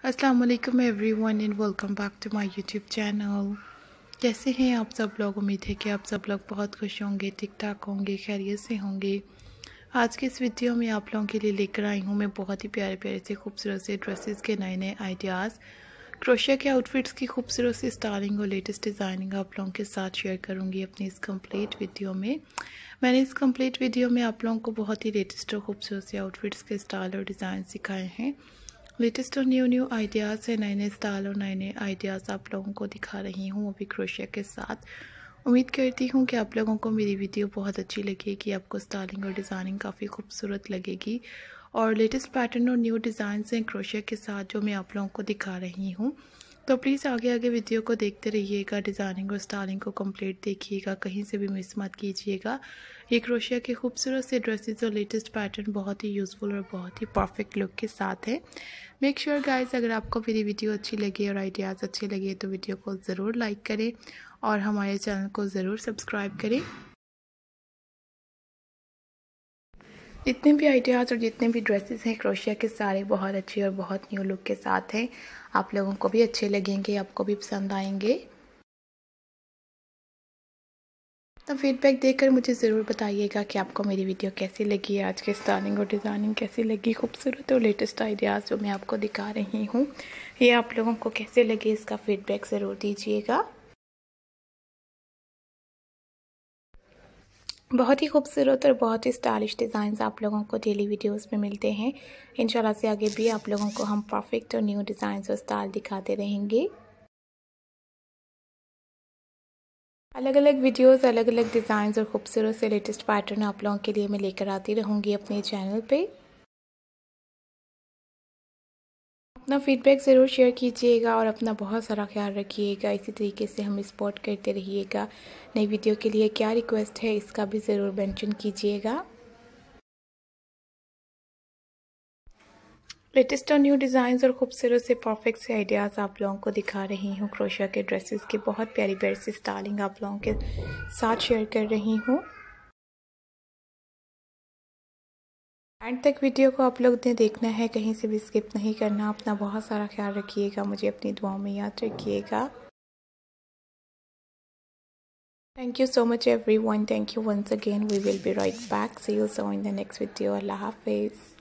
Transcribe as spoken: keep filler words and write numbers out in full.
अस्सलाम वालेकुम everyone and welcome back to my YouTube channel. कैसे हैं आप सब लोग? उम्मीद है कि आप सब लोग बहुत खुश होंगे, ठीक ठाक होंगे, खैरियत से होंगे। आज के इस वीडियो में आप लोगों के लिए लेकर आई हूँ मैं बहुत ही प्यारे प्यारे से खूबसूरत से ड्रेसेस के नए नए आइडियाज़, क्रोशिया के आउटफिट्स की खूबसूरत सी स्टाइलिंग और लेटेस्ट डिज़ाइनिंग आप लोगों के साथ शेयर करूँगी अपनी इस कंप्लीट वीडियो में। मैंने इस कंप्लीट वीडियो में आप लोगों को बहुत ही लेटेस्ट और खूबसूरत से आउटफिट्स के स्टाइल और डिज़ाइन सिखाए हैं। लेटेस्ट और न्यू न्यू आइडियाज़ है, नए नए स्टाइल और नए नए आइडियाज़ आप लोगों को दिखा रही हूँ वो भी क्रोशिया के साथ। उम्मीद करती हूँ कि आप लोगों को मेरी वीडियो बहुत अच्छी लगेगी, आपको स्टाइलिंग और डिज़ाइनिंग काफ़ी खूबसूरत लगेगी और लेटेस्ट पैटर्न और न्यू डिज़ाइन हैं क्रोशिया के साथ जो मैं आप लोगों को दिखा रही हूँ। तो प्लीज़ आगे आगे वीडियो को देखते रहिएगा, डिज़ाइनिंग और स्टाइलिंग को कंप्लीट देखिएगा, कहीं से भी मिस मत कीजिएगा। ये क्रोशिया के खूबसूरत से ड्रेसेस और लेटेस्ट पैटर्न बहुत ही यूज़फुल और बहुत ही परफेक्ट लुक के साथ है। मेक श्योर गाइस, अगर आपको मेरी वीडियो अच्छी लगी और आइडियाज़ अच्छे लगे तो वीडियो को ज़रूर लाइक करें और हमारे चैनल को ज़रूर सब्सक्राइब करें। जितने भी आइडियाज़ और जितने भी ड्रेसेस हैं क्रोशिया के सारे बहुत अच्छे और बहुत न्यू लुक के साथ हैं। आप लोगों को भी अच्छे लगेंगे, आपको भी पसंद आएंगे। तो फीडबैक देकर मुझे ज़रूर बताइएगा कि आपको मेरी वीडियो कैसी लगी, आज की स्टाइलिंग और डिज़ाइनिंग कैसी लगी, खूबसूरत और लेटेस्ट आइडियाज़ जो मैं आपको दिखा रही हूँ ये आप लोगों को कैसे लगे, इसका फीडबैक ज़रूर दीजिएगा। बहुत ही खूबसूरत और बहुत ही स्टाइलिश डिज़ाइंस आप लोगों को डेली वीडियोस में मिलते हैं। इंशाल्लाह से आगे भी आप लोगों को हम परफेक्ट और न्यू डिज़ाइंस और स्टाइल दिखाते रहेंगे। अलग अलग वीडियोस, अलग अलग डिज़ाइंस और खूबसूरत से लेटेस्ट पैटर्न आप लोगों के लिए मैं लेकर आती रहूँगी अपने चैनल पे। अपना फीडबैक ज़रूर शेयर कीजिएगा और अपना बहुत सारा ख्याल रखिएगा। इसी तरीके से हमें सपोर्ट करते रहिएगा। नई वीडियो के लिए क्या रिक्वेस्ट है इसका भी ज़रूर मेंशन कीजिएगा। लेटेस्ट और न्यू डिज़ाइंस और खूबसूरत से परफेक्ट से आइडियाज़ आप लोगों को दिखा रही हूँ। क्रोशिया के ड्रेसेस की बहुत प्यारी प्यारी सी स्टाइलिंग आप लोगों के साथ शेयर कर रही हूँ। एंड तक वीडियो को आप लोग ने देखना है, कहीं से भी स्किप नहीं करना। अपना बहुत सारा ख्याल रखिएगा, मुझे अपनी दुआओं में याद रखिएगा। Thank you so much everyone. Thank you once again. We will be right back. See you soon in the next video. Allah Hafiz.